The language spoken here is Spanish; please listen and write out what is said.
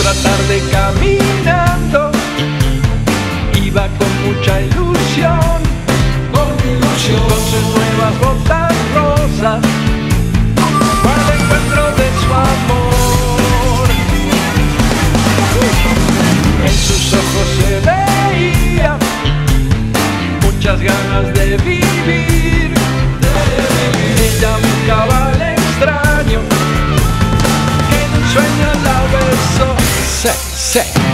Otra tarde caminando, iba con mucha ilusión, con sus nuevas botas rosas, para el encuentro de su amor. En sus ojos se veía muchas ganas de vivir. Ella buscaba al extraño que en un sueño la besó.